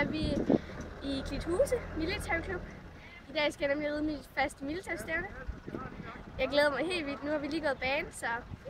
er vi i Klithuse Militærklub. I dag skal jeg nemlig ride mit faste militærstævne. Jeg glæder mig helt vildt. Nu har vi lige gået bane, så